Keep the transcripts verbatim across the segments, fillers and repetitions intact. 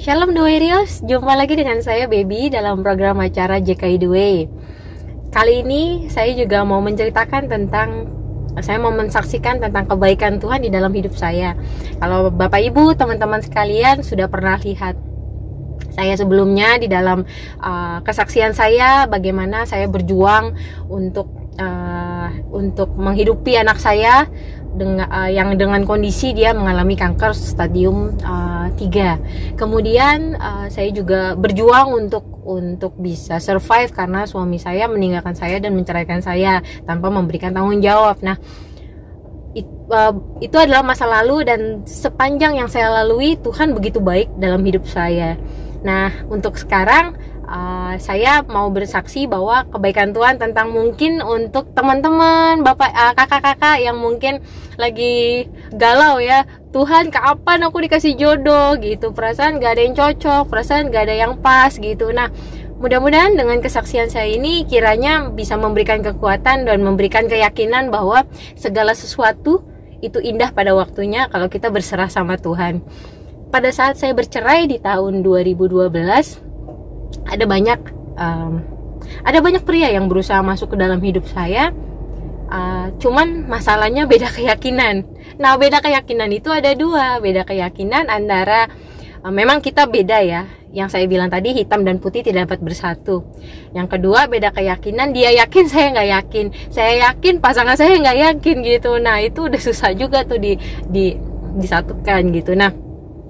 Shalom The Warriors, jumpa lagi dengan saya Baby dalam program acara J K I The Way. Kali ini saya juga mau menceritakan tentang, saya mau mensaksikan tentang kebaikan Tuhan di dalam hidup saya. Kalau Bapak Ibu, teman-teman sekalian sudah pernah lihat saya sebelumnya di dalam uh, kesaksian saya, bagaimana saya berjuang untuk uh, untuk menghidupi anak saya dengan uh, yang dengan kondisi dia mengalami kanker stadium uh, tiga. Kemudian uh, saya juga berjuang untuk untuk bisa survive karena suami saya meninggalkan saya dan menceraikan saya tanpa memberikan tanggung jawab. Nah, it, uh, itu adalah masa lalu, dan sepanjang yang saya lalui Tuhan begitu baik dalam hidup saya. Nah, untuk sekarang uh, saya mau bersaksi bahwa kebaikan Tuhan tentang mungkin untuk teman-teman, bapak, uh, kakak-kakak yang mungkin lagi galau ya. Tuhan, kapan aku dikasih jodoh gitu? Perasaan gak ada yang cocok, perasaan gak ada yang pas gitu. Nah, mudah-mudahan dengan kesaksian saya ini kiranya bisa memberikan kekuatan dan memberikan keyakinan bahwa segala sesuatu itu indah pada waktunya kalau kita berserah sama Tuhan. Pada saat saya bercerai di tahun dua ribu dua belas, ada banyak um, ada banyak pria yang berusaha masuk ke dalam hidup saya. Uh, cuman masalahnya beda keyakinan. Nah, beda keyakinan itu ada dua. Beda keyakinan antara uh, memang kita beda ya. Yang saya bilang tadi, hitam dan putih tidak dapat bersatu. Yang kedua, beda keyakinan. Dia yakin, saya nggak yakin. Saya yakin, pasangan saya nggak yakin gitu. Nah, itu udah susah juga tuh di, di disatukan gitu. Nah,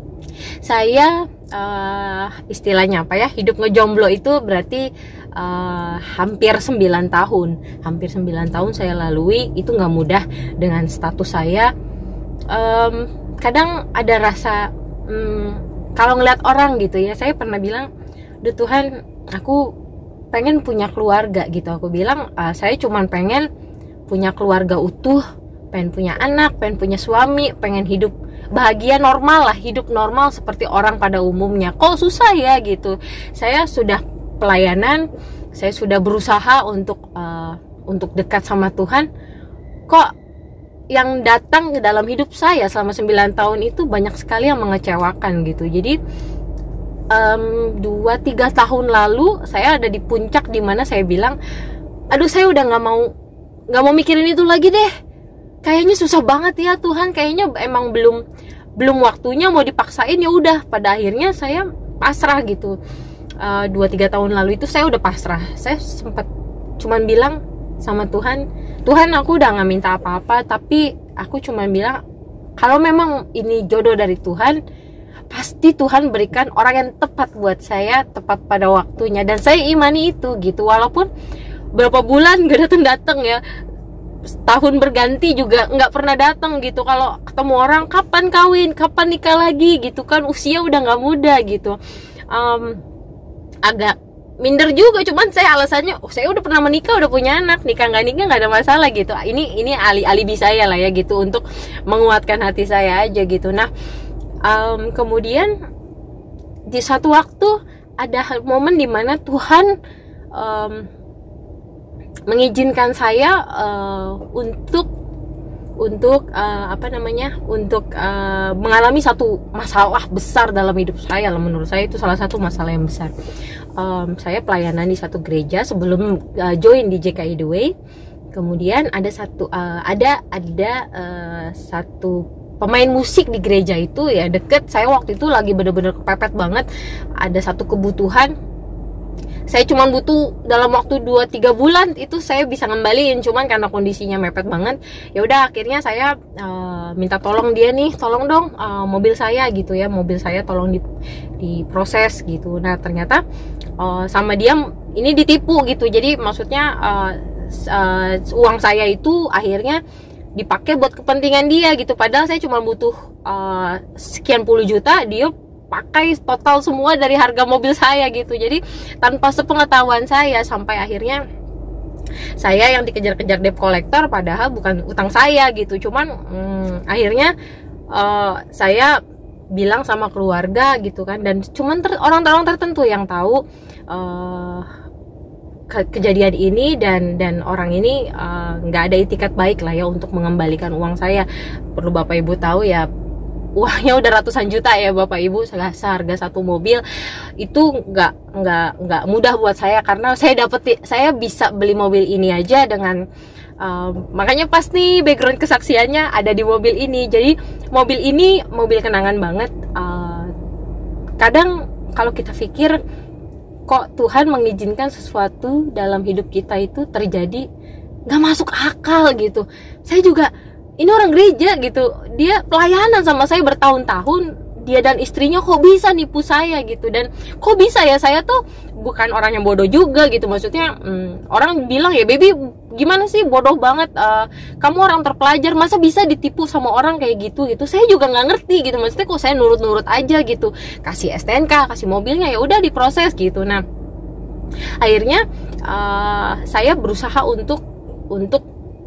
saya uh, istilahnya apa ya, hidup ngejomblo itu berarti uh, hampir sembilan tahun hampir sembilan tahun saya lalui. Itu nggak mudah dengan status saya. Um, kadang ada rasa um, kalau ngeliat orang gitu ya, saya pernah bilang, duh Tuhan, aku pengen punya keluarga gitu. Aku bilang, uh, saya cuman pengen punya keluarga utuh, pengen punya anak, pengen punya suami, pengen hidup bahagia, normal lah, hidup normal seperti orang pada umumnya. Kok susah ya gitu. Saya sudah pelayanan, saya sudah berusaha untuk uh, untuk dekat sama Tuhan. Kok yang datang ke dalam hidup saya selama sembilan tahun itu banyak sekali yang mengecewakan gitu. Jadi um, dua tiga tahun lalu saya ada di puncak dimana saya bilang, aduh saya udah nggak mau nggak mau mikirin itu lagi deh. Kayaknya susah banget ya Tuhan, kayaknya emang belum belum waktunya, mau dipaksain ya udah. Pada akhirnya saya pasrah gitu. Uh, dua tiga tahun lalu itu saya udah pasrah. Saya sempat cuman bilang sama Tuhan, Tuhan aku udah nggak minta apa-apa, tapi aku cuman bilang kalau memang ini jodoh dari Tuhan, pasti Tuhan berikan orang yang tepat buat saya, tepat pada waktunya. Dan saya imani itu gitu, walaupun berapa bulan gak datang-datang ya, tahun berganti juga nggak pernah datang gitu. Kalau ketemu orang, kapan kawin, kapan nikah lagi gitu kan, usia udah nggak muda gitu. um, agak minder juga, cuman saya alasannya, oh, saya udah pernah menikah, udah punya anak, nikah nggak nikah nggak ada masalah gitu. Ini ini ali alibi saya lah ya gitu, untuk menguatkan hati saya aja gitu. Nah, um, kemudian di satu waktu ada momen dimana Tuhan um, mengizinkan saya uh, untuk untuk uh, apa namanya untuk uh, mengalami satu masalah besar dalam hidup saya. Menurut saya itu salah satu masalah yang besar. Um, saya pelayanan di satu gereja sebelum uh, join di J K I The Way. Kemudian ada satu uh, ada ada uh, satu pemain musik di gereja itu ya deket. Saya waktu itu lagi bener-bener kepepet banget. Ada satu kebutuhan. Saya cuma butuh dalam waktu dua tiga bulan itu saya bisa ngembaliin, cuman karena kondisinya mepet banget. Ya udah, akhirnya saya uh, minta tolong dia nih, tolong dong uh, mobil saya gitu ya, mobil saya tolong di diproses gitu. Nah, ternyata uh, sama dia ini ditipu gitu. Jadi maksudnya uh, uh, uang saya itu akhirnya dipakai buat kepentingan dia gitu. Padahal saya cuma butuh uh, sekian puluh juta, dia pakai total semua dari harga mobil saya gitu. Jadi tanpa sepengetahuan saya, sampai akhirnya saya yang dikejar-kejar debt collector, padahal bukan utang saya gitu. Cuman hmm, akhirnya uh, saya bilang sama keluarga gitu kan, dan cuman ter orang-orang tertentu yang tahu uh, ke kejadian ini, dan dan orang ini nggak uh, ada itikat baik lah ya untuk mengembalikan uang saya. Perlu Bapak Ibu tahu ya, uangnya udah ratusan juta ya Bapak Ibu, seharga satu mobil itu nggak nggak nggak mudah buat saya, karena saya dapet saya bisa beli mobil ini aja dengan um, makanya pas nih background kesaksiannya ada di mobil ini. Jadi mobil ini mobil kenangan banget. Uh, kadang kalau kita pikir kok Tuhan mengizinkan sesuatu dalam hidup kita itu terjadi, nggak masuk akal gitu. Saya juga, ini orang gereja gitu, dia pelayanan sama saya bertahun-tahun, dia dan istrinya kok bisa nipu saya gitu. Dan kok bisa ya, saya tuh bukan orang yang bodoh juga gitu. Maksudnya hmm, orang bilang ya, baby gimana sih, bodoh banget, uh, kamu orang terpelajar masa bisa ditipu sama orang kayak gitu gitu. Saya juga nggak ngerti gitu, maksudnya kok saya nurut-nurut aja gitu, kasih S T N K, kasih mobilnya, ya udah diproses gitu. Nah akhirnya uh, saya berusaha untuk untuk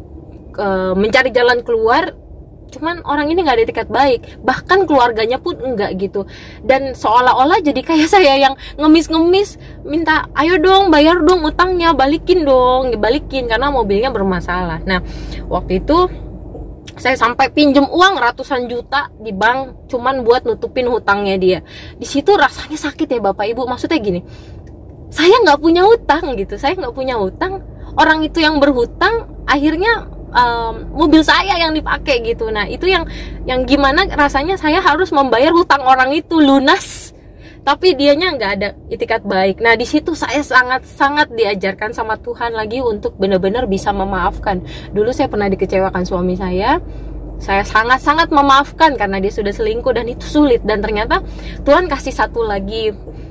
uh, mencari jalan keluar, cuman orang ini nggak ada etikat baik, bahkan keluarganya pun enggak gitu. Dan seolah-olah jadi kayak saya yang ngemis-ngemis, minta ayo dong bayar dong utangnya, balikin dong, dibalikin karena mobilnya bermasalah. Nah waktu itu saya sampai pinjem uang ratusan juta di bank cuman buat nutupin hutangnya dia. Di situ rasanya sakit ya Bapak Ibu. Maksudnya gini, saya nggak punya hutang gitu, saya nggak punya hutang, orang itu yang berhutang, akhirnya um, mobil saya yang dipakai gitu. Nah itu yang yang gimana rasanya saya harus membayar hutang orang itu lunas, tapi dianya nggak ada itikat baik. Nah di situ saya sangat sangat diajarkan sama Tuhan lagi untuk benar-benar bisa memaafkan. Dulu saya pernah dikecewakan suami saya, saya sangat-sangat memaafkan karena dia sudah selingkuh dan itu sulit. Dan ternyata Tuhan kasih satu lagi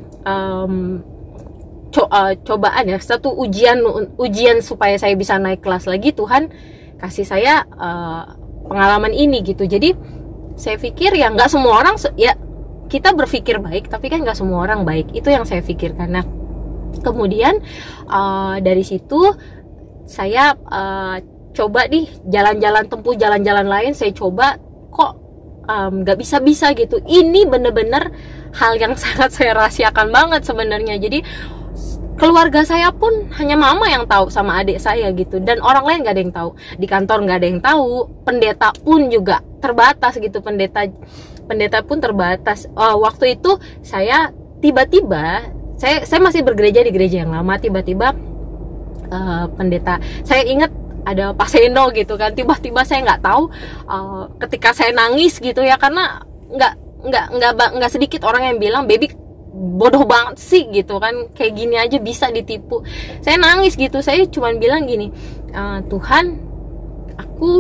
um, Co uh, cobaan ya, satu ujian ujian supaya saya bisa naik kelas lagi. Tuhan kasih saya uh, pengalaman ini gitu. Jadi saya pikir ya nggak semua orang, ya kita berpikir baik tapi kan nggak semua orang baik, itu yang saya pikirkan. Nah kemudian uh, dari situ saya uh, coba nih jalan-jalan, tempuh jalan-jalan lain, saya coba kok nggak um, bisa-bisa gitu. Ini bener-bener hal yang sangat saya rahasiakan banget sebenarnya. Jadi keluarga saya pun hanya mama yang tahu sama adik saya gitu, dan orang lain gak ada yang tahu, di kantor gak ada yang tahu, pendeta pun juga terbatas gitu, pendeta pendeta pun terbatas. Uh, waktu itu saya tiba-tiba, saya saya masih bergereja di gereja yang lama, tiba-tiba uh, pendeta, saya ingat ada Pak Seno gitu kan, tiba-tiba saya nggak tahu, uh, ketika saya nangis gitu ya, karena nggak nggak nggak nggak sedikit orang yang bilang, baby bodoh banget sih gitu kan, kayak gini aja bisa ditipu. Saya nangis gitu, saya cuman bilang gini, e, Tuhan, aku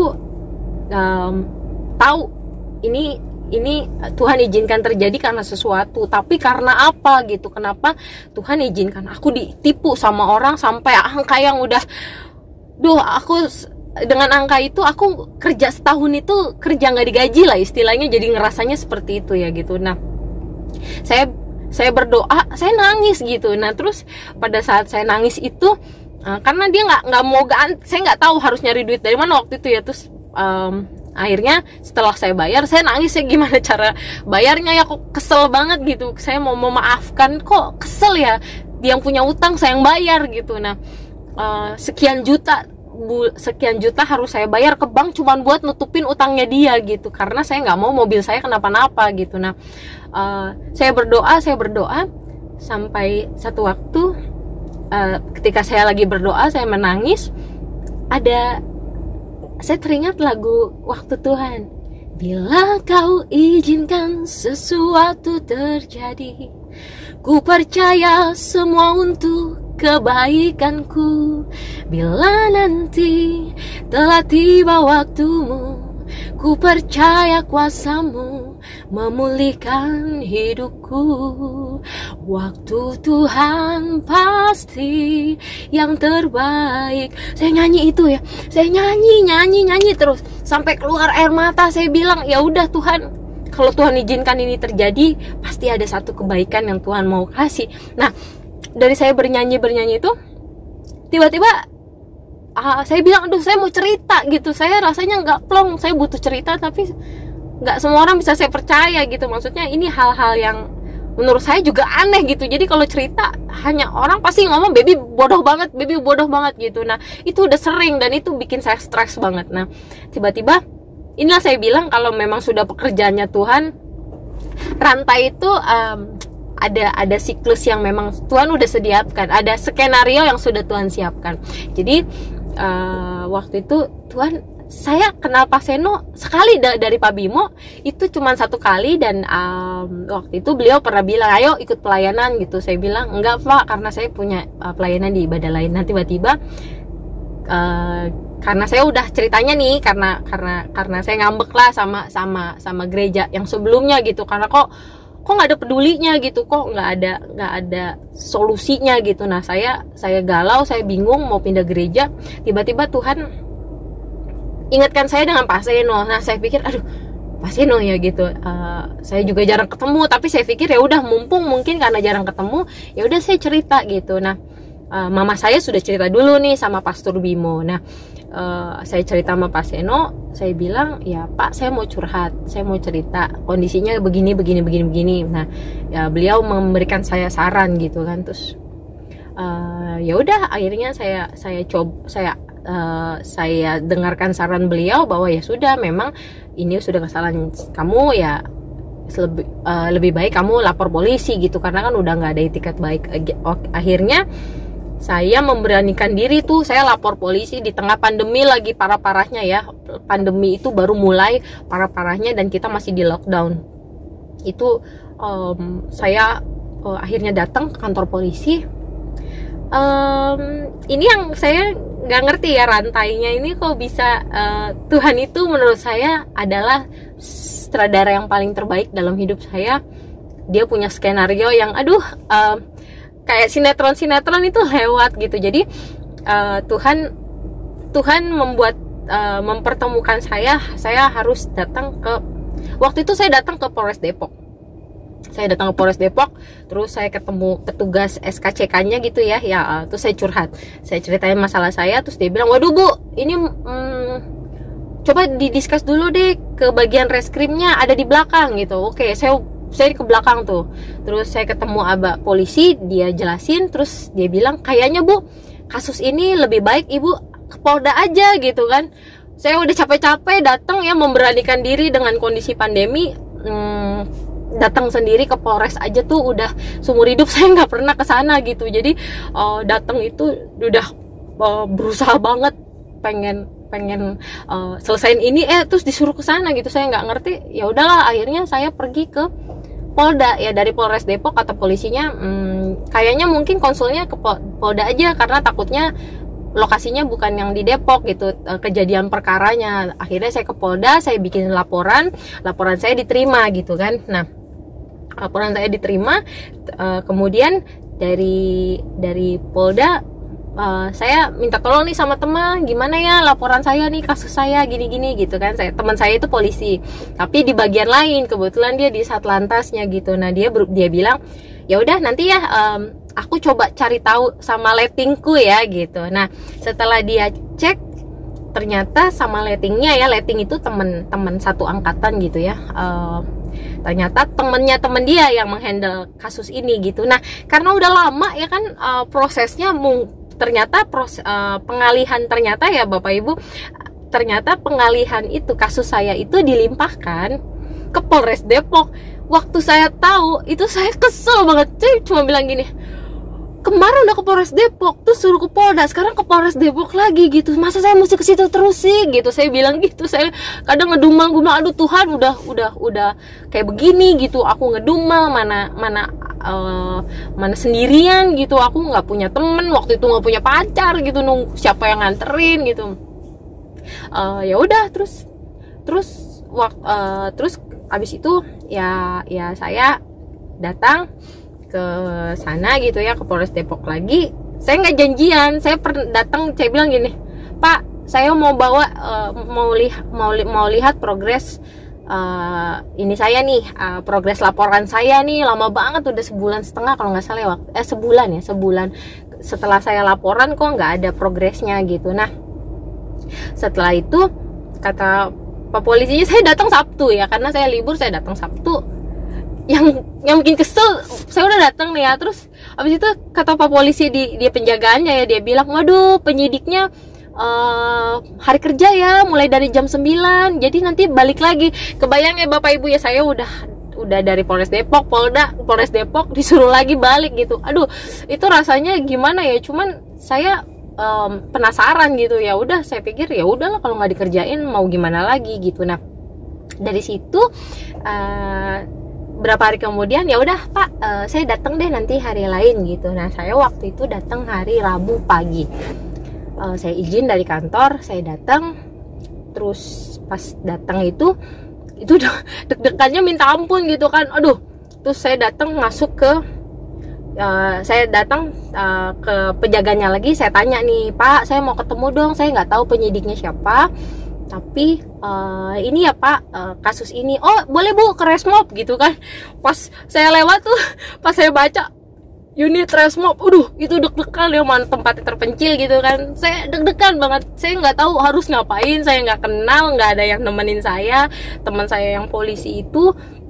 um, tahu ini ini Tuhan izinkan terjadi karena sesuatu, tapi karena apa gitu, kenapa Tuhan izinkan aku ditipu sama orang sampai angka yang udah, duh aku dengan angka itu aku kerja setahun itu kerja nggak digaji lah istilahnya, jadi ngerasanya seperti itu ya gitu. Nah saya saya berdoa, saya nangis gitu. Nah terus pada saat saya nangis itu, uh, karena dia nggak nggak mau gan, saya nggak tahu harus nyari duit dari mana waktu itu ya. Terus um, akhirnya setelah saya bayar, saya nangis ya, gimana cara bayarnya ya, kok kesel banget gitu. Saya mau memaafkan kok kesel ya, dia yang punya utang saya yang bayar gitu. Nah uh, sekian juta bu, sekian juta harus saya bayar ke bank cuman buat nutupin utangnya dia gitu, karena saya nggak mau mobil saya kenapa-napa gitu. Nah Uh, saya berdoa, saya berdoa sampai satu waktu, uh, ketika saya lagi berdoa, saya menangis. Ada, saya teringat lagu Waktu Tuhan. Bila kau izinkan sesuatu terjadi, ku percaya semua untuk kebaikanku. Bila nanti telah tiba waktumu, ku percaya kuasamu memulihkan hidupku. Waktu Tuhan pasti yang terbaik. Saya nyanyi itu ya, saya nyanyi, nyanyi, nyanyi terus sampai keluar air mata. Saya bilang, ya udah Tuhan, kalau Tuhan izinkan ini terjadi, pasti ada satu kebaikan yang Tuhan mau kasih. Nah, dari saya bernyanyi-bernyanyi itu, tiba-tiba Ah, saya bilang, aduh saya mau cerita gitu, saya rasanya nggak plong, saya butuh cerita, tapi nggak semua orang bisa saya percaya gitu. Maksudnya ini hal-hal yang menurut saya juga aneh gitu. Jadi kalau cerita, hanya orang pasti ngomong baby bodoh banget, baby bodoh banget gitu. Nah itu udah sering dan itu bikin saya stres banget. Nah tiba-tiba inilah saya bilang kalau memang sudah pekerjaannya Tuhan, rantai itu um, ada ada siklus yang memang Tuhan udah sediakan, ada skenario yang sudah Tuhan siapkan. Jadi uh, waktu itu Tuhan, saya kenal Pak Seno sekali da dari Pak Bimo, itu cuma satu kali, dan um, waktu itu beliau pernah bilang, ayo ikut pelayanan gitu. Saya bilang enggak Pak, karena saya punya uh, pelayanan di ibadah lain. Nah tiba-tiba uh, karena saya udah ceritanya nih, karena karena karena saya ngambek lah sama sama sama gereja yang sebelumnya gitu, karena kok kok nggak ada pedulinya gitu, kok nggak ada nggak ada solusinya gitu. Nah saya saya galau, saya bingung mau pindah gereja. Tiba-tiba Tuhan ingatkan saya dengan Pak Seno. Nah saya pikir, aduh Pak Seno ya gitu. Uh, saya juga jarang ketemu, tapi saya pikir ya udah, mumpung mungkin karena jarang ketemu, ya udah saya cerita gitu. Nah uh, mama saya sudah cerita dulu nih sama Pastor Bimo. Nah uh, saya cerita sama Pak Seno, saya bilang ya Pak, saya mau curhat, saya mau cerita kondisinya begini begini begini begini. Nah ya beliau memberikan saya saran gitu kan. Terus uh, ya udah akhirnya saya saya coba saya Uh, saya dengarkan saran beliau bahwa ya sudah, memang ini sudah kesalahan kamu ya, lebih, uh, lebih baik kamu lapor polisi gitu, karena kan udah nggak ada etikat baik. Akhirnya saya memberanikan diri tuh, saya lapor polisi di tengah pandemi lagi parah-parahnya ya. Pandemi itu baru mulai parah-parahnya dan kita masih di lockdown. Itu um, saya uh, akhirnya datang ke kantor polisi. Um, ini yang saya nggak ngerti ya, rantainya ini kok bisa, uh, Tuhan itu menurut saya adalah sutradara yang paling terbaik dalam hidup saya. Dia punya skenario yang aduh uh, kayak sinetron-sinetron itu lewat gitu. Jadi uh, Tuhan Tuhan membuat uh, mempertemukan saya. Saya harus datang ke, waktu itu saya datang ke Polres Depok. Saya datang ke Polres Depok, terus saya ketemu petugas S K C K-nya gitu ya, ya, uh, terus saya curhat, saya ceritain masalah saya, terus dia bilang, waduh Bu, ini hmm, coba didiskus dulu deh ke bagian reskrimnya, ada di belakang gitu. Oke, saya saya ke belakang tuh, terus saya ketemu abah polisi, dia jelasin, terus dia bilang, kayaknya Bu, kasus ini lebih baik Ibu ke Polda aja gitu kan. Saya udah capek-capek datang ya, memberanikan diri dengan kondisi pandemi. hmm, datang sendiri ke Polres aja tuh udah seumur hidup saya nggak pernah ke sana gitu. Jadi uh, datang itu udah uh, berusaha banget pengen pengen uh, selesain ini, eh terus disuruh ke sana gitu. Saya nggak ngerti. Ya udahlah, akhirnya saya pergi ke Polda ya, dari Polres Depok. Kata polisinya hmm, kayaknya mungkin konsulnya ke Polda aja, karena takutnya lokasinya bukan yang di Depok gitu, kejadian perkaranya. Akhirnya saya ke Polda, saya bikin laporan, laporan saya diterima gitu kan. Nah laporan saya diterima, uh, kemudian dari dari Polda uh, saya minta tolong nih sama teman, gimana ya laporan saya nih, kasus saya gini-gini gitu kan. Saya, teman saya itu polisi tapi di bagian lain, kebetulan dia di Satlantasnya gitu. Nah dia dia bilang ya udah nanti ya, um, aku coba cari tahu sama lettingku ya gitu. Nah setelah dia cek, ternyata sama lettingnya ya, letting itu teman-teman satu angkatan gitu ya, uh, ternyata temennya temen dia yang menghandle kasus ini gitu. Nah karena udah lama ya kan, uh, prosesnya mung ternyata proses uh, pengalihan, ternyata ya Bapak Ibu, ternyata pengalihan itu, kasus saya itu dilimpahkan ke Polres Depok. Waktu saya tahu itu saya kesel banget. Saya cuma bilang gini, kemarin udah ke Polres Depok, terus suruh ke Polda, sekarang ke Polres Depok lagi gitu. Masa saya mesti ke situ terus sih gitu. Saya bilang gitu. Saya kadang ngedumel, gue bilang aduh Tuhan, udah udah udah kayak begini gitu. Aku ngedumel, mana mana uh, mana sendirian gitu. Aku nggak punya temen waktu itu, nggak punya pacar gitu. Nunggu siapa yang nganterin gitu. Uh, ya udah terus terus waktu uh, terus abis itu ya ya saya datang ke sana gitu ya, ke Polres Depok lagi. Saya nggak janjian, saya pernah datang, saya bilang gini, Pak, saya mau bawa uh, mau lihat mau li mau lihat progres uh, ini saya nih, uh, progres laporan saya nih, lama banget udah sebulan setengah kalau nggak salah waktu eh sebulan ya sebulan setelah saya laporan kok nggak ada progresnya gitu. Nah setelah itu kata Pak polisinya, saya datang Sabtu ya, karena saya libur, saya datang Sabtu. yang yang bikin kesel, saya udah datang nih ya, terus abis itu kata Pak polisi di dia penjagaannya ya, dia bilang waduh penyidiknya uh, hari kerja ya, mulai dari jam sembilan, jadi nanti balik lagi. Kebayang ya Bapak Ibu ya, saya udah udah dari Polres Depok, Polda, Polres Depok disuruh lagi balik gitu. Aduh, itu rasanya gimana ya? Cuman saya um, penasaran gitu. Ya udah, saya pikir ya udahlah, kalau nggak dikerjain mau gimana lagi gitu. Nah, dari situ uh, berapa hari kemudian ya udah Pak, uh, saya datang deh nanti hari lain gitu. Nah, saya waktu itu datang hari Rabu pagi. Uh, saya izin dari kantor, saya datang. Terus pas datang itu itu deg-degannya minta ampun gitu kan. Aduh, terus saya datang masuk ke uh, saya datang uh, ke penjaganya lagi. Saya tanya nih, Pak, saya mau ketemu dong, saya nggak tahu penyidiknya siapa, tapi uh, ini ya Pak, uh, kasus ini. Oh boleh Bu, ke Resmob gitu kan. Pas saya lewat tuh, pas saya baca unit Resmob, aduh itu deg-degan ya, mana tempatnya terpencil gitu kan. Saya deg-degan banget, saya nggak tahu harus ngapain, saya nggak kenal, nggak ada yang nemenin saya. Teman saya yang polisi itu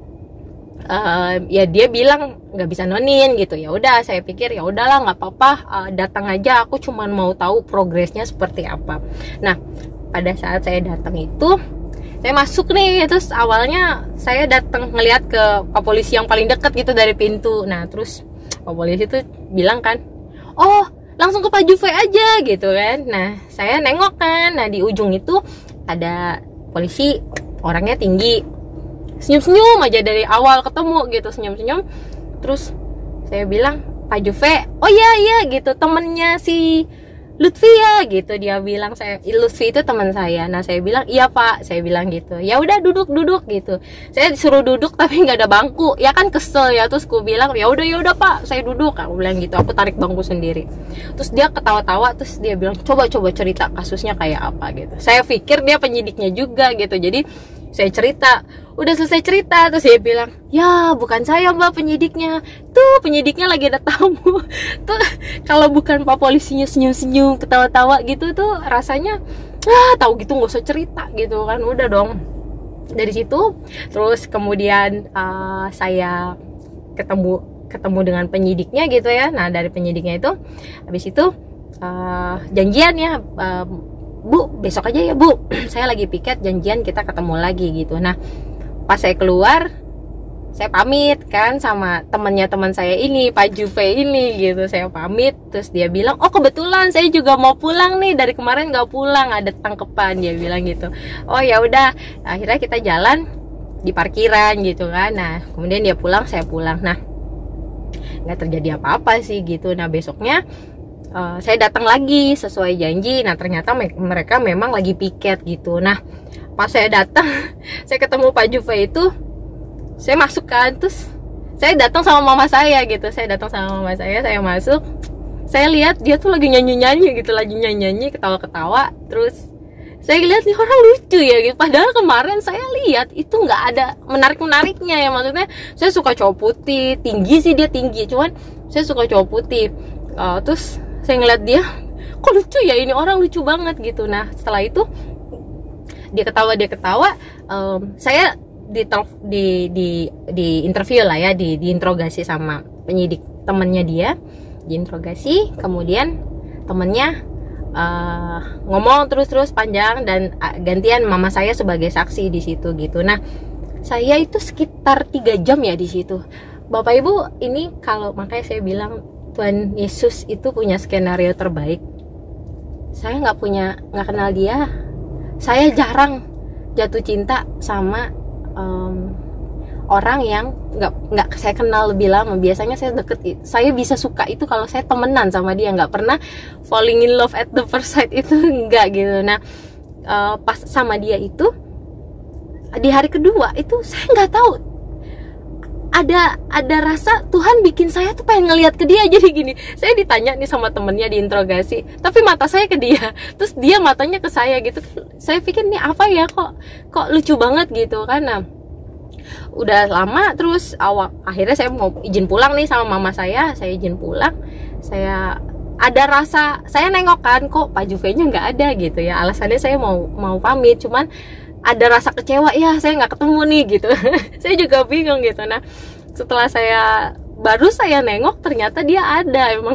uh, ya dia bilang nggak bisa nonin gitu. Ya udah, saya pikir ya udahlah nggak apa-apa, uh, datang aja, aku cuman mau tahu progresnya seperti apa. Nah, pada saat saya datang itu saya masuk nih, terus awalnya saya datang ngelihat ke Pak Polisi yang paling dekat gitu dari pintu. Nah, terus Pak Polisi itu bilang kan, oh langsung ke Pak Juve aja gitu kan. Nah, saya nengok kan, nah di ujung itu ada polisi, orangnya tinggi, senyum-senyum aja dari awal ketemu gitu, senyum-senyum. Terus saya bilang, Pak Juve, oh iya iya gitu, temennya si Lutfi ya gitu. Dia bilang, saya Lutfi itu teman saya. Nah, saya bilang iya Pak, saya bilang gitu. Ya udah, duduk duduk gitu. Saya disuruh duduk tapi nggak ada bangku, ya kan kesel ya. Terus aku bilang ya udah ya udah Pak, saya duduk. Aku bilang gitu, aku tarik bangku sendiri. Terus dia ketawa-tawa, terus dia bilang coba coba cerita kasusnya kayak apa gitu. Saya pikir dia penyidiknya juga gitu, jadi saya cerita. Udah selesai cerita, terus dia bilang, ya bukan saya Mbak penyidiknya, tuh penyidiknya lagi ada tamu. Tuh kalau bukan Pak Polisinya senyum-senyum, ketawa-tawa gitu tuh rasanya, ah tahu gitu nggak usah cerita gitu kan. Udah dong. Dari situ terus kemudian uh, saya ketemu ketemu dengan penyidiknya gitu ya. Nah, dari penyidiknya itu habis itu uh, janjian ya, uh, Bu besok aja ya Bu, saya lagi piket, janjian kita ketemu lagi gitu. Nah, pas saya keluar, saya pamit kan sama temennya teman saya ini, Pak Juve ini gitu. Saya pamit, terus dia bilang, oh kebetulan saya juga mau pulang nih, dari kemarin nggak pulang, ada tangkepan, dia bilang gitu. Oh ya udah, akhirnya kita jalan di parkiran gitu kan. Nah, kemudian dia pulang, saya pulang. Nah, nggak terjadi apa-apa sih gitu. Nah, besoknya uh, saya datang lagi sesuai janji. Nah, ternyata me mereka memang lagi piket gitu. Nah, pas saya datang, saya ketemu Pak Juve itu, saya masuk kan, terus saya datang sama mama saya gitu. Saya datang sama mama saya, saya masuk, saya lihat dia tuh lagi nyanyi-nyanyi gitu, lagi nyanyi-nyanyi, ketawa-ketawa. Terus saya lihat nih orang lucu ya gitu. Padahal kemarin saya lihat itu nggak ada menarik-menariknya ya. Maksudnya saya suka cowok putih, tinggi sih dia tinggi, cuman saya suka cowok putih. Uh, terus saya ngeliat dia, kok lucu ya ini orang, lucu banget gitu. Nah, setelah itu dia ketawa dia ketawa, um, saya di, di di di interview lah ya, di diinterogasi sama penyidik temennya dia, diinterogasi, kemudian temennya uh, ngomong terus-terus panjang, dan uh, gantian mama saya sebagai saksi di situ gitu. Nah, saya itu sekitar tiga jam ya di situ. Bapak Ibu, ini kalau makanya saya bilang Tuhan Yesus itu punya skenario terbaik. Saya nggak punya, nggak kenal dia. Saya jarang jatuh cinta sama um, orang yang nggak nggak saya kenal lebih lama. Biasanya saya deket, saya bisa suka itu kalau saya temenan sama dia, nggak pernah falling in love at the first sight itu nggak gitu. Nah, uh, pas sama dia itu di hari kedua itu saya nggak tahu, ada ada rasa Tuhan bikin saya tuh pengen ngelihat ke dia. Jadi gini, saya ditanya nih sama temennya, diinterogasi, tapi mata saya ke dia, terus dia matanya ke saya gitu. Saya pikir nih apa ya, kok kok lucu banget gitu kan. Nah, udah lama, terus awal akhirnya saya mau izin pulang nih sama mama saya. Saya izin pulang, saya ada rasa, saya nengok kan, kok Pak Juve-nya nggak ada gitu ya. Alasannya saya mau mau pamit, cuman ada rasa kecewa ya, saya nggak ketemu nih gitu. Saya juga bingung gitu. Nah, setelah saya baru saya nengok, ternyata dia ada, emang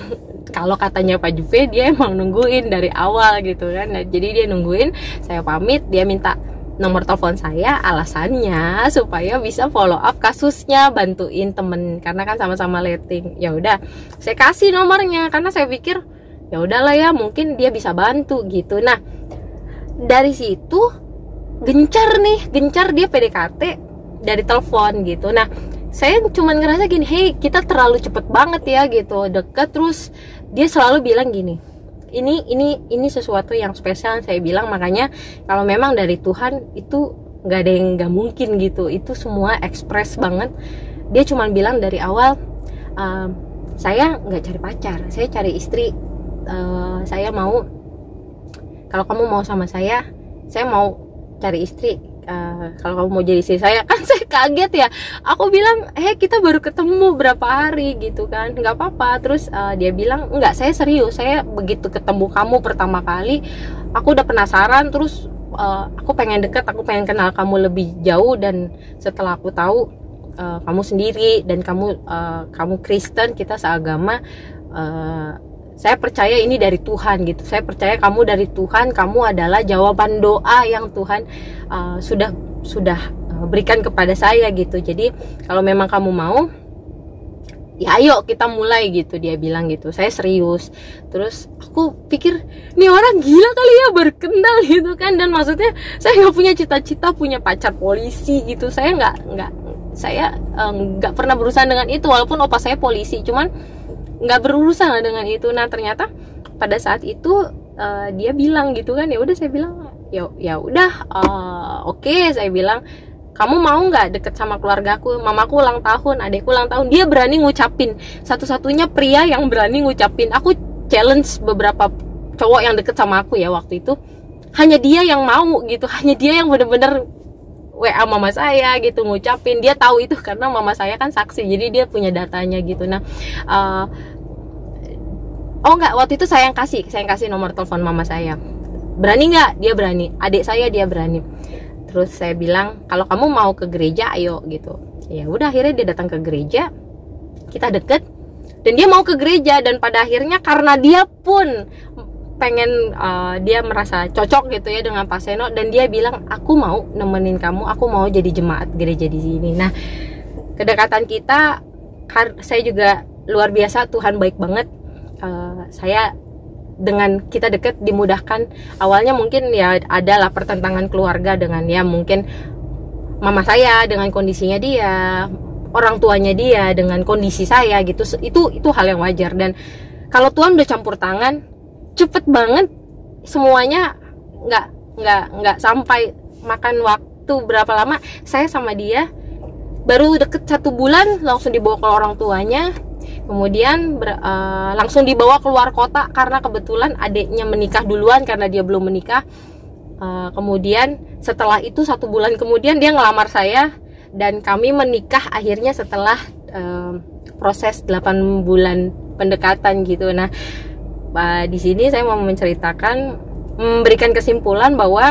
kalau katanya Pak Juve dia emang nungguin dari awal gitu kan. Nah, jadi dia nungguin saya pamit, dia minta nomor telepon saya, alasannya supaya bisa follow up kasusnya, bantuin temen karena kan sama-sama letting. Ya udah, saya kasih nomornya karena saya pikir ya udahlah ya, mungkin dia bisa bantu gitu. Nah, dari situ gencar nih, gencar dia P D K T dari telepon gitu. Nah, saya cuman ngerasa gini, hey kita terlalu cepet banget ya gitu, deket. Terus dia selalu bilang gini, ini ini ini sesuatu yang spesial. Saya bilang makanya kalau memang dari Tuhan itu nggak ada yang nggak mungkin gitu, itu semua ekspres banget. Dia cuman bilang dari awal, ehm, saya nggak cari pacar, saya cari istri. Ehm, saya mau, kalau kamu mau sama saya, saya mau cari istri. Uh, kalau kamu mau jadi istri saya. Kan saya kaget ya, aku bilang, heh kita baru ketemu berapa hari gitu kan, nggak apa-apa. Terus uh, dia bilang, enggak, saya serius, saya begitu ketemu kamu pertama kali aku udah penasaran, terus uh, aku pengen deket, aku pengen kenal kamu lebih jauh. Dan setelah aku tahu uh, kamu sendiri dan kamu uh, kamu Kristen, kita seagama, uh, saya percaya ini dari Tuhan gitu. Saya percaya kamu dari Tuhan, kamu adalah jawaban doa yang Tuhan uh, sudah sudah uh, berikan kepada saya gitu. Jadi kalau memang kamu mau, ya ayo kita mulai gitu, dia bilang gitu. Saya serius. Terus aku pikir, nih orang gila kali ya, berkenal gitu kan. Dan maksudnya saya nggak punya cita-cita punya pacar polisi gitu. Saya nggak nggak saya nggak um, pernah berurusan dengan itu, walaupun opa saya polisi, cuman nggak berurusan dengan itu. Nah ternyata pada saat itu uh, dia bilang gitu kan, ya udah, saya bilang ya ya udah, uh, oke okay. Saya bilang, kamu mau nggak deket sama keluargaku, mamaku ulang tahun, adekku ulang tahun. Dia berani ngucapin, satu-satunya pria yang berani ngucapin. Aku challenge beberapa cowok yang deket sama aku ya waktu itu, hanya dia yang mau gitu, hanya dia yang bener-bener W A mama saya gitu, ngucapin. Dia tahu itu karena mama saya kan saksi, jadi dia punya datanya gitu. Nah, uh, oh enggak, waktu itu saya yang kasih, saya yang kasih nomor telepon mama saya. Berani nggak? Dia berani. Adik saya dia berani. Terus saya bilang, kalau kamu mau ke gereja, ayo gitu. Ya udah, akhirnya dia datang ke gereja, kita deket, dan dia mau ke gereja. Dan pada akhirnya karena dia pun pengen, uh, dia merasa cocok gitu ya dengan Pak Seno, dan dia bilang, aku mau nemenin kamu, aku mau jadi jemaat gereja di sini. Nah, kedekatan kita, saya juga luar biasa, Tuhan baik banget. Uh, saya dengan kita deket dimudahkan. Awalnya mungkin ya adalah pertentangan keluarga dengan ya mungkin mama saya dengan kondisinya dia, orang tuanya dia dengan kondisi saya gitu. Itu itu hal yang wajar. Dan kalau Tuhan udah campur tangan, cepet banget semuanya. nggak nggak nggak sampai makan waktu berapa lama, saya sama dia baru deket satu bulan langsung dibawa ke orang tuanya. Kemudian ber, uh, langsung dibawa keluar kota karena kebetulan adiknya menikah duluan karena dia belum menikah. Uh, kemudian setelah itu satu bulan kemudian dia ngelamar saya, dan kami menikah akhirnya setelah uh, proses delapan bulan pendekatan gitu. Nah, uh, di sini saya mau menceritakan, memberikan kesimpulan bahwa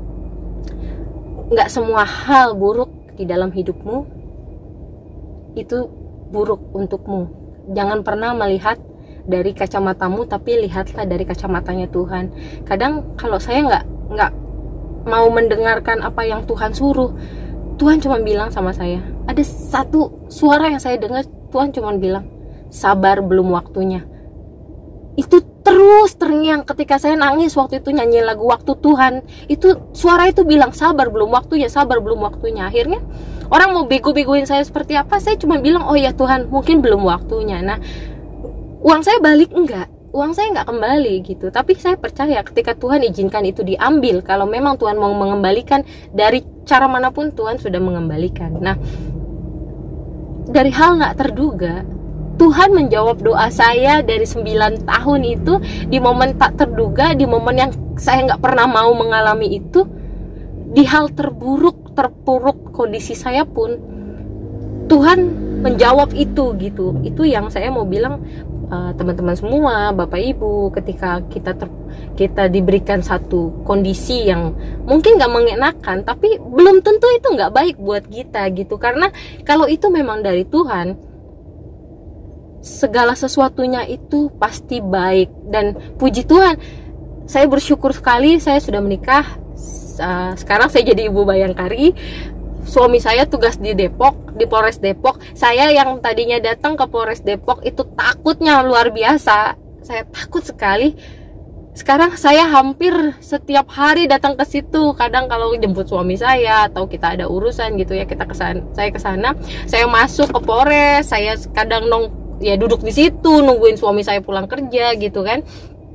nggak semua hal buruk di dalam hidupmu itu buruk untukmu. Jangan pernah melihat dari kacamatamu, tapi lihatlah dari kacamatanya Tuhan. Kadang kalau saya nggak nggak mau mendengarkan apa yang Tuhan suruh, Tuhan cuma bilang sama saya, ada satu suara yang saya dengar, Tuhan cuma bilang, sabar, belum waktunya. Itu terus terngiang ketika saya nangis waktu itu nyanyi lagu Waktu Tuhan. Itu suara itu bilang, sabar, belum waktunya, sabar, belum waktunya. Akhirnya orang mau bego-begoin saya seperti apa, saya cuma bilang, oh ya Tuhan, mungkin belum waktunya. Nah, uang saya balik enggak, uang saya enggak kembali gitu. Tapi saya percaya ketika Tuhan izinkan itu diambil, kalau memang Tuhan mau mengembalikan dari cara manapun, Tuhan sudah mengembalikan. Nah, dari hal nggak terduga, Tuhan menjawab doa saya dari sembilan tahun itu, di momen tak terduga, di momen yang saya nggak pernah mau mengalami itu, di hal terburuk, terpuruk kondisi saya pun, Tuhan menjawab itu gitu. Itu yang saya mau bilang, uh, teman-teman semua, Bapak Ibu, ketika kita ter, kita diberikan satu kondisi yang mungkin nggak mengenakan, tapi belum tentu itu nggak baik buat kita gitu. Karena kalau itu memang dari Tuhan, segala sesuatunya itu pasti baik. Dan puji Tuhan, saya bersyukur sekali saya sudah menikah. Uh, sekarang saya jadi ibu bayangkari. Suami saya tugas di Depok, di Polres Depok. Saya yang tadinya datang ke Polres Depok itu takutnya luar biasa. Saya takut sekali. Sekarang saya hampir setiap hari datang ke situ. Kadang kalau jemput suami saya atau kita ada urusan gitu ya, kita kesana, saya ke sana. Saya masuk ke Polres, saya kadang nong ya duduk di situ nungguin suami saya pulang kerja gitu kan.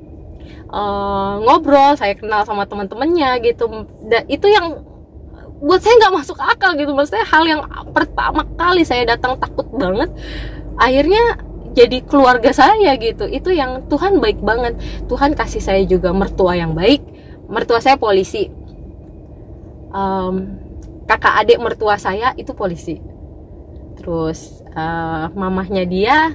Uh, ngobrol, saya kenal sama teman-temannya gitu. Dan itu yang buat saya nggak masuk akal gitu. Maksudnya hal yang pertama kali saya datang takut banget, akhirnya jadi keluarga saya gitu. Itu yang Tuhan baik banget. Tuhan kasih saya juga mertua yang baik. Mertua saya polisi, um, kakak adik mertua saya itu polisi. Terus uh, mamahnya dia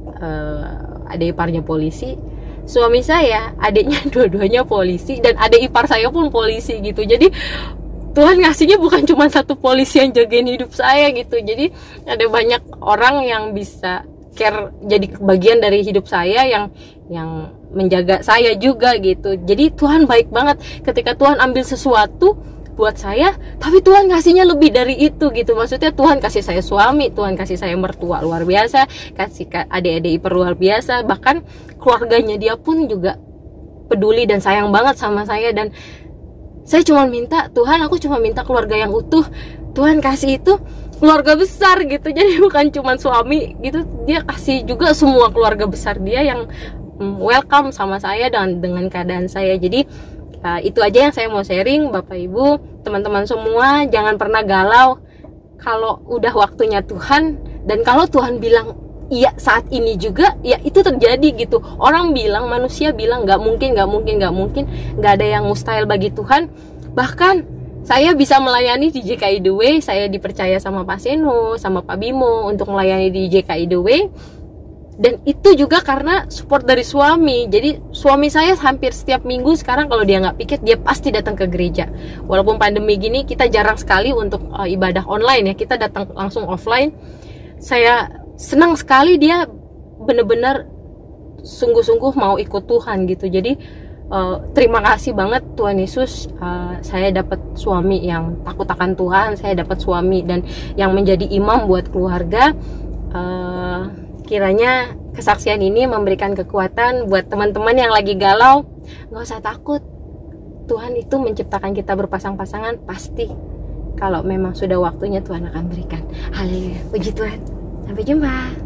uh, adik iparnya polisi. Suami saya, adiknya dua-duanya polisi, dan adik ipar saya pun polisi gitu. Jadi Tuhan ngasihnya bukan cuma satu polisi yang jagain hidup saya gitu. Jadi ada banyak orang yang bisa care, jadi bagian dari hidup saya, yang yang menjaga saya juga gitu. Jadi Tuhan baik banget. Ketika Tuhan ambil sesuatu buat saya, tapi Tuhan kasihnya lebih dari itu gitu. Maksudnya Tuhan kasih saya suami, Tuhan kasih saya mertua luar biasa, kasih adik-adik ipar luar biasa, bahkan keluarganya dia pun juga peduli dan sayang banget sama saya. Dan saya cuma minta, Tuhan, aku cuma minta keluarga yang utuh. Tuhan kasih itu keluarga besar gitu. Jadi bukan cuma suami gitu, dia kasih juga semua keluarga besar dia yang welcome sama saya dan dengan keadaan saya. Jadi Uh, itu aja yang saya mau sharing, Bapak Ibu, teman-teman semua. Jangan pernah galau kalau udah waktunya Tuhan. Dan kalau Tuhan bilang iya saat ini juga, ya itu terjadi gitu. Orang bilang, manusia bilang nggak mungkin, nggak mungkin, nggak mungkin, nggak ada yang mustahil bagi Tuhan. Bahkan saya bisa melayani di J K I The Way. Saya dipercaya sama Pak Seno, sama Pak Bimo untuk melayani di J K I The Way. Dan itu juga karena support dari suami. Jadi suami saya hampir setiap minggu sekarang kalau dia nggak pikir, dia pasti datang ke gereja. Walaupun pandemi gini, kita jarang sekali untuk uh, ibadah online ya, kita datang langsung offline. Saya senang sekali dia bener-bener sungguh-sungguh mau ikut Tuhan gitu. Jadi uh, terima kasih banget Tuhan Yesus. uh, Saya dapat suami yang takut akan Tuhan. Saya dapat suami dan yang menjadi imam buat keluarga. uh, Kiranya kesaksian ini memberikan kekuatan buat teman-teman yang lagi galau. Gak usah takut, Tuhan itu menciptakan kita berpasang-pasangan. Pasti kalau memang sudah waktunya Tuhan akan berikan. Haleluya, puji Tuhan. Sampai jumpa.